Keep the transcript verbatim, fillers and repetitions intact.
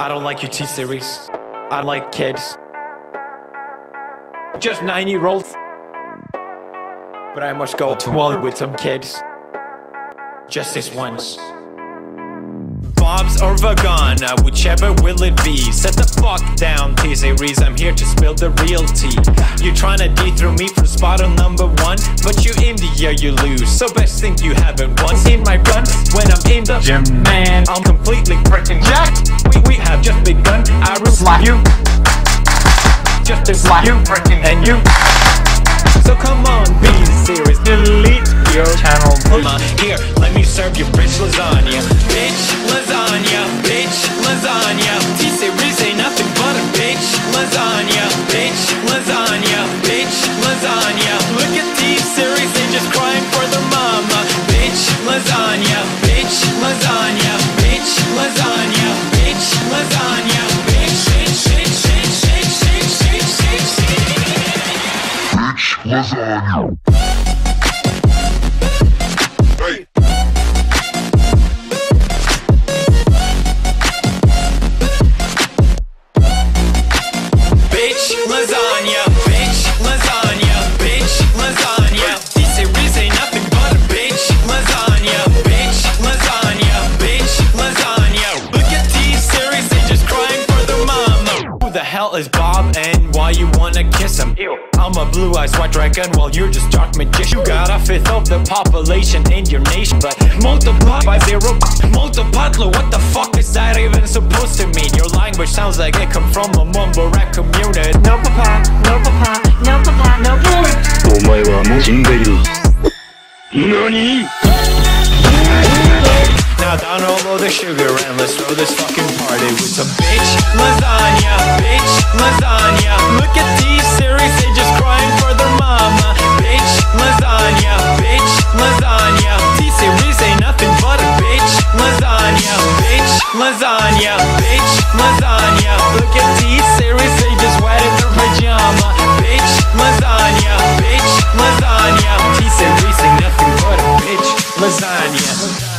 I don't like your T-Series. I like kids. Just nine-year-olds. But I must go to war with some kids. Just this once. Bob's or Vagana, whichever will it be. Set the fuck down, T-Series, I'm here to spill the real tea. You tryna dethrone me from spot on number one, but you in the year you lose, so best think you haven't won. In my run, when I'm in the gym, man, I'm completely freaking jacked. We, we have just begun, I will slap you. Just to slap you, freaking and you. So come on, be serious, delete your channel. Come on, here, let me serve you bitch lasagna. Bitch lasagna, bitch lasagna. T-Series ain't nothing but a bitch lasagna. Bitch lasagna, bitch lasagna. Look at T-Series, they just crying for their mama. Bitch lasagna, bitch lasagna. Bitch lasagna, bitch lasagna. Bitch, bitch, bitch, bitch, bitch, bitch, bitch, bitch, bitch. Lasagna. Hey. Bitch lasagna, bitch lasagna, bitch lasagna. T-Series ain't nothing but a bitch lasagna. Bitch lasagna, bitch lasagna. Look at T-Series, they just crying for their mama. Who the hell is Bob and why you wanna kiss him? Ew. I'm a blue-eyed white dragon while you're just dark magician. You got a fifth of the population in your nation, but multiply by zero. Multipatlo, what the fuck is that even supposed to mean? Your language sounds like it come from a mumble rap community. No papa, no papa, no papa, no boy. お前はもう死んでいる。何? Now download the sugar and let's throw this fucking party with some bitch lasagna, bitch lasagna. Look at T-Series, they just crying for their mama. Bitch lasagna, bitch lasagna. T-Series ain't nothing but a bitch lasagna. Bitch lasagna, bitch lasagna. Look at T-Series, they just wet in their pajama. Bitch lasagna, bitch lasagna. T-Series ain't nothing but a bitch lasagna.